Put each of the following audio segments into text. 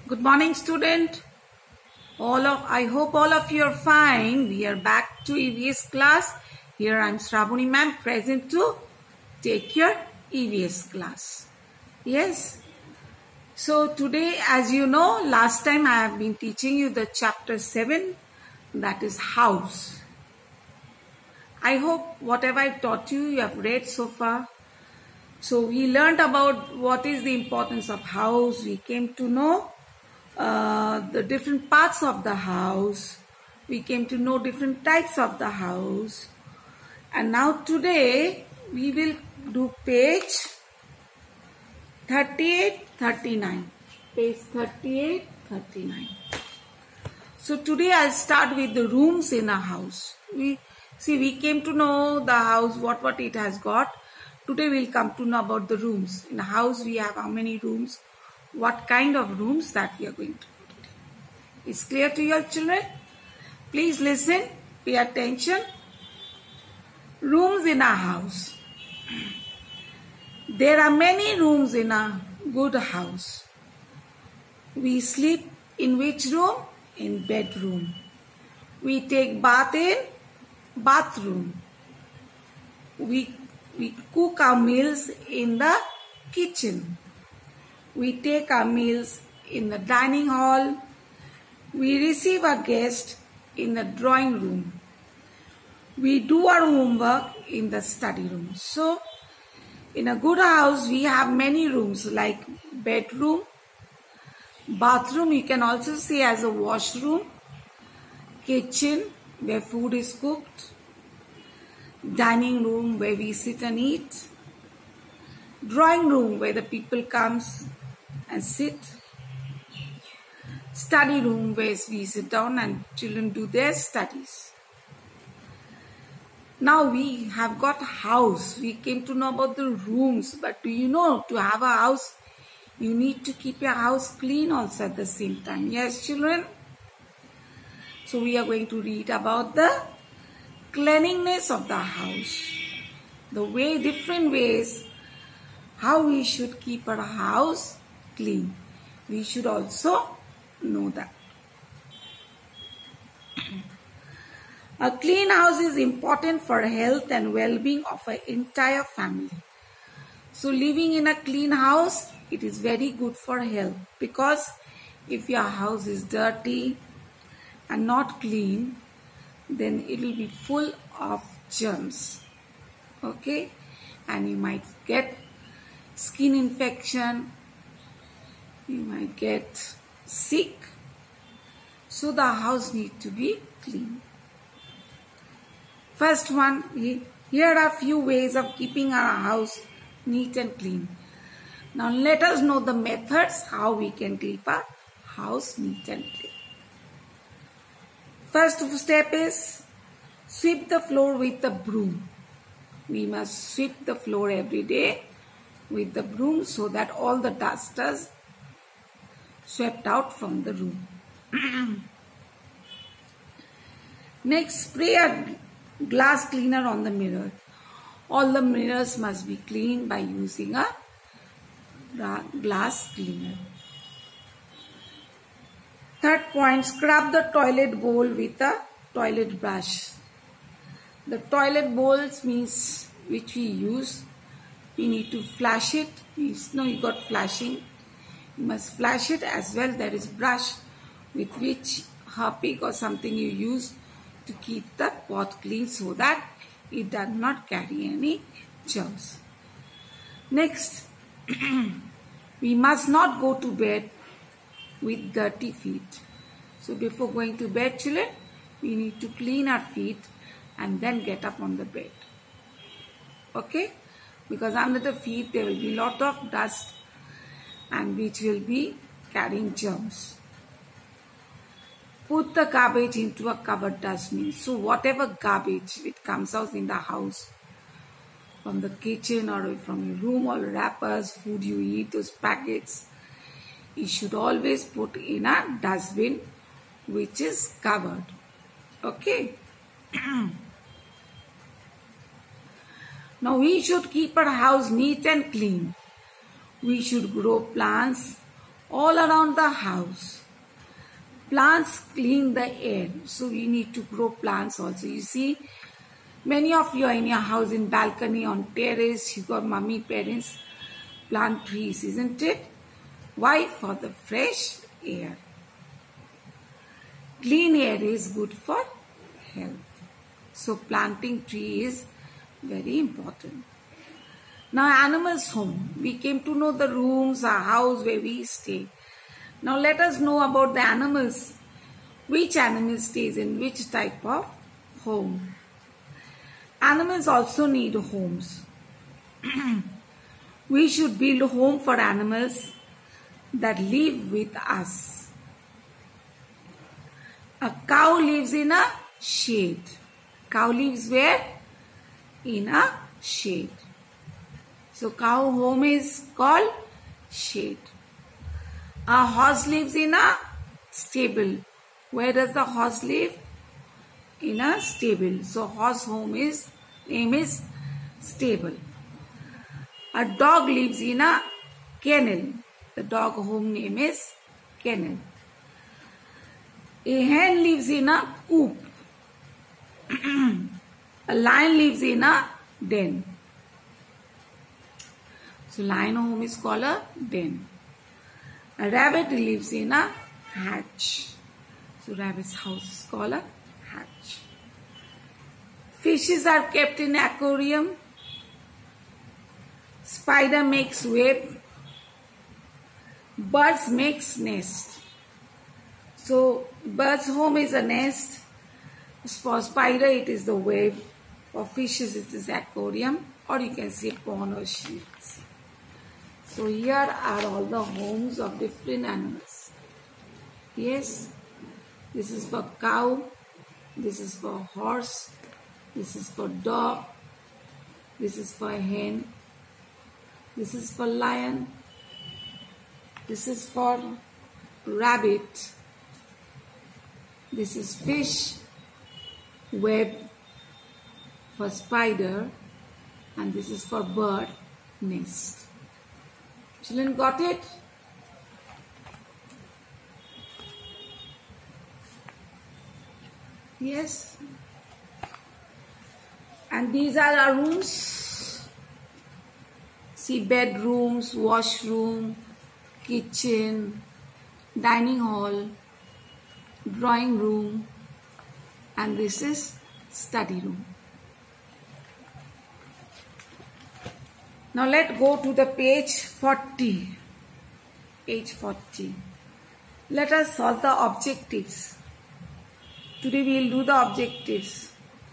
Good morning, student. I hope all of you are fine. We are back to EVS class. Here I am Shravani ma'am, present to take your EVS class. Yes. So today, as you know, last time I have been teaching you the chapter 7, that is house. I hope whatever I taught you, you have read so far. So we learned about what is the importance of house. We came to know the different parts of the house. We came to know different types of the house. And now today we will do page 38, 39. Page 38, 39. So today I'll start with the rooms in a house. We came to know the house, what it has got. Today we'll come to know about the rooms. In a house we have how many rooms, what kind of rooms that we are going to do today. Is clear to your children? Please listen, pay attention. Rooms in a house. There are many rooms in a good house. We sleep in which room? In bedroom. We take bath in bathroom. We cook our meals in the kitchen. We take our meals in the dining hall. We receive a guest in the drawing room. We do our homework in the study room. So, in a good house, we have many rooms like bedroom, bathroom, you can also see as a washroom, kitchen where food is cooked, dining room where we sit and eat, drawing room where the people comes and sit, study room where we sit down and children do their studies. Now we have got house. We came to know about the rooms, but do you know to have a house, you need to keep your house clean also at the same time. Yes, children? So we are going to read about the cleanliness of the house. Different ways how we should keep our house clean. We should also know that. A clean house is important for health and well-being of an entire family. So living in a clean house, it is very good for health, because if your house is dirty and not clean, then it will be full of germs. Okay? And you might get skin infection, you might get sick. So the house needs to be clean. First one, here are a few ways of keeping our house neat and clean. Now let us know the methods how we can keep our house neat and clean. First step is sweep the floor with the broom. We must sweep the floor every day with the broom so that all the dust is swept out from the room. Next, spray a glass cleaner on the mirror. All the mirrors must be cleaned by using a glass cleaner. Third point, scrub the toilet bowl with a toilet brush. The toilet bowls means which we use, we need to flush it. You got flashing. You must flush it as well. There is brush with which Harpic or something you use to keep the pot clean so that it does not carry any germs. Next, we must not go to bed with dirty feet. So before going to bed, children, we need to clean our feet and then get up on the bed. Okay? Because under the feet there will be lot of dust and which will be carrying germs. Put the garbage into a covered dustbin. So whatever garbage it comes out in the house, from the kitchen or from your room, all wrappers, food you eat, those packets, you should always put in a dustbin which is covered. Okay? Now we should keep our house neat and clean. We should grow plants all around the house. Plants clean the air, so you need to grow plants also. You see, many of you are in your house, in balcony, on terrace, you got mummy, parents, plant trees, isn't it? Why? For the fresh air. Clean air is good for health. So planting tree is very important. Now animals' home. We came to know the rooms, our house where we stay. Now let us know about the animals. Which animal stays in which type of home? Animals also need homes. We should build a home for animals that live with us. A cow lives in a shade. Cow lives where? In a shade. So cow home is called shade. A horse lives in a stable. Where does the horse live? In a stable. So horse home name is stable. A dog lives in a kennel. The dog home name is kennel. A hen lives in a coop. A lion lives in a den. So lion home is called a den. A rabbit lives in a hatch. So rabbit's house is called a hatch. Fishes are kept in aquarium. Spider makes web. Birds makes nest. So bird's home is a nest. For spider it is the web. For fishes it is aquarium, or you can say pond or sheets. So here are all the homes of different animals. Yes, this is for cow, this is for horse, this is for dog, this is for hen, this is for lion, this is for rabbit, this is fish, web for spider, and this is for bird, nest. Children, got it? Yes. And these are our rooms. See, bedrooms, washroom, kitchen, dining hall, drawing room, and this is study room. Now let's go to the page 40. Page 40. Let us solve the objectives. Today we will do the objectives.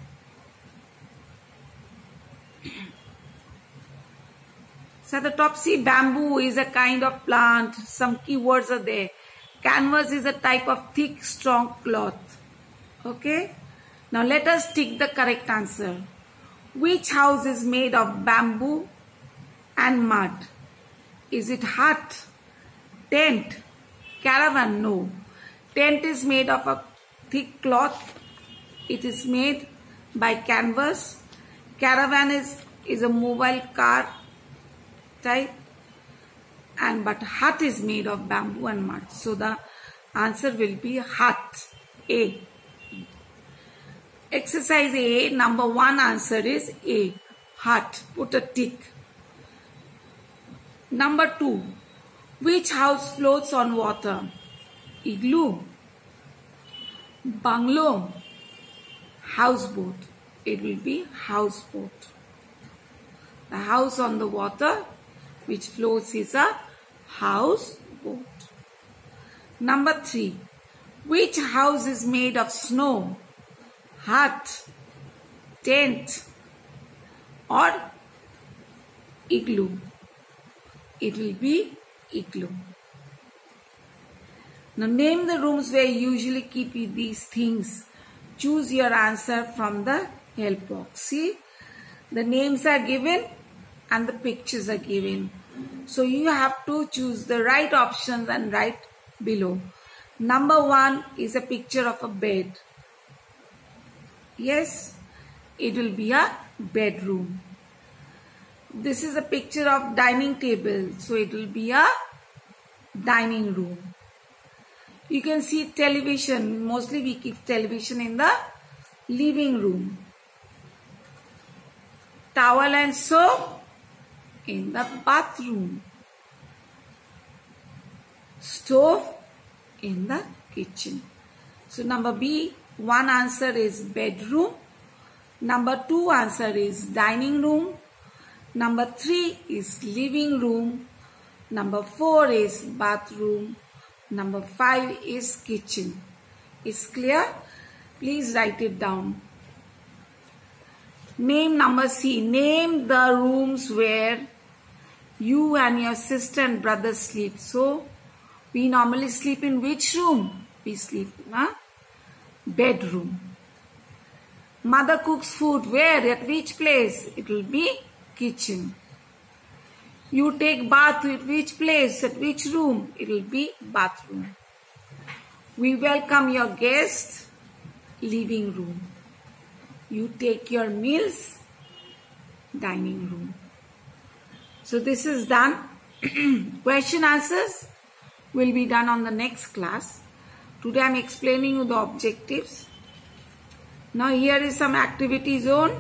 So at the top, see, bamboo is a kind of plant. Some keywords are there. Canvas is a type of thick, strong cloth. Okay. Now let us tick the correct answer. Which house is made of bamboo and mud? Is it hut, tent, caravan? No. Tent is made of a thick cloth. It is made by canvas. Caravan is a mobile car type. But hut is made of bamboo and mud. So the answer will be hut. A. Exercise A, number 1 answer is A. Hut. Put a tick. Number 2. Which house floats on water? Igloo, bungalow, houseboat. It will be houseboat. The house on the water which floats is a houseboat. Number 3. Which house is made of snow? Hut, tent, or igloo? It will be igloo. Now name the rooms where you usually keep these things. Choose your answer from the help box. See, the names are given and the pictures are given. So you have to choose the right options and write below. Number 1 is a picture of a bed. Yes, it will be a bedroom. This is a picture of dining table. So it will be a dining room. You can see television. Mostly we keep television in the living room. Towel and soap in the bathroom. Stove in the kitchen. So number B, one answer is bedroom. Number 2 answer is dining room. Number 3 is living room. Number 4 is bathroom. Number 5 is kitchen. Is clear? Please write it down. Name number C. Name the rooms where you and your sister and brother sleep. So, we normally sleep in which room? We sleep in a bedroom. Mother cooks food where? At which place? It will be kitchen. You take bath at which place? At which room? It will be bathroom. We welcome your guests. Living room. You take your meals. Dining room. So this is done. Question answers will be done on the next class. Today I am explaining you the objectives. Now here is some activity zone.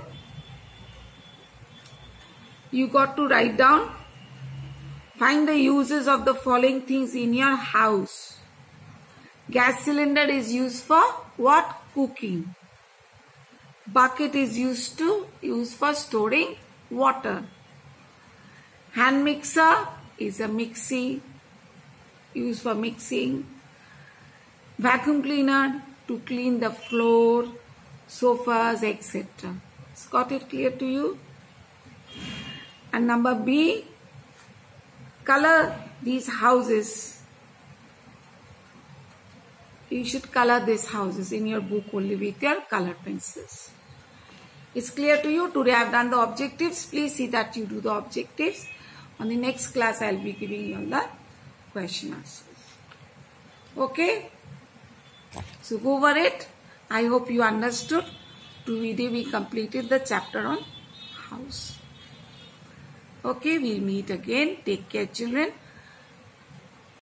You got to write down. Find the uses of the following things in your house. Gas cylinder is used for what? Cooking. Bucket is used for storing water. Hand mixer is a mixie, used for mixing. Vacuum cleaner to clean the floor, sofas, etc. It's got it clear to you? And number B, color these houses. You should color these houses in your book only with your color pencils. It's clear to you? Today I have done the objectives. Please see that you do the objectives. On the next class I will be giving you all the question answers. Okay? So go over it. I hope you understood. Today we completed the chapter on house. Okay, we'll meet again. Take care, children.